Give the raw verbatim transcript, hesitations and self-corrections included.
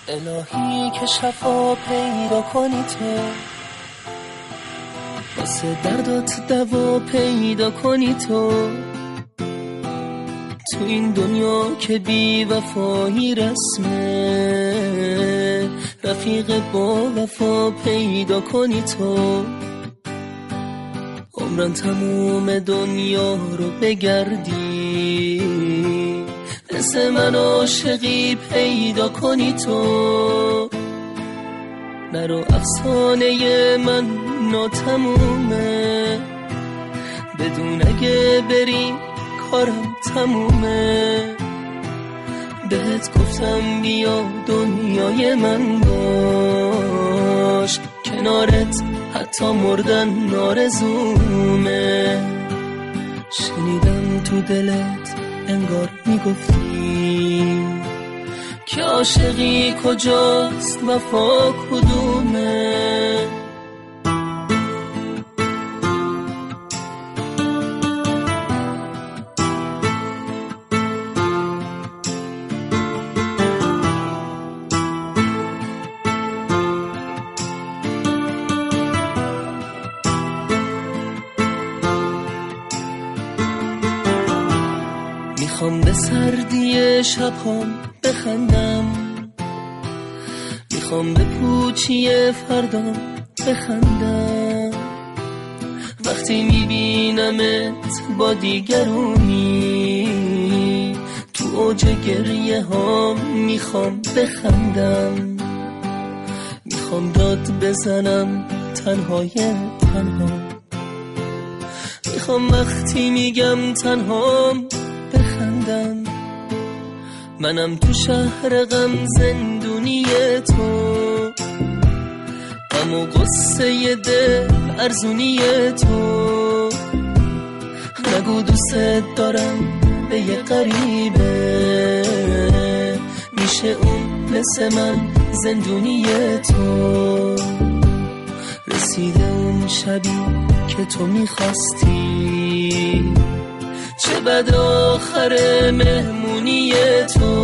الهی که شفا پیدا کنی تو، واسه دردات دوا پیدا کنی تو، تو این دنیا که بی وفایی رسمه، رفیق با وفا پیدا کنی تو، عمران تموم دنیا رو بگردی، مثل من عاشقی پیدا کنی تو، نرو افسانه من ناتمومه، بدون اگه بری کارم تمومه، بهت گفتم بیا دنیای من باش، کنارت حتی مردن نارزومه، شنیدم تو دلت انگار میگفتی که عاشقی کجاست وفا کدومه. میخوام به سردی شبام بخندم، میخوام به پوچی فردام بخندم، وقتی میبینمت با دیگرونی، تو اوج گریه هام میخوام بخندم، میخوام داد بزنم تنهای تنها، میخوام وقتی میگم تنهام بخندم، منم تو شهر غم زندونی تو، غم و غصه دل ارزونی تو، نگو دوست دارم به یه غریبه، میشه اون مثل من زندونی تو، رسیده اون شبی که تو میخواستی، چه بد آخر مهمونی تو،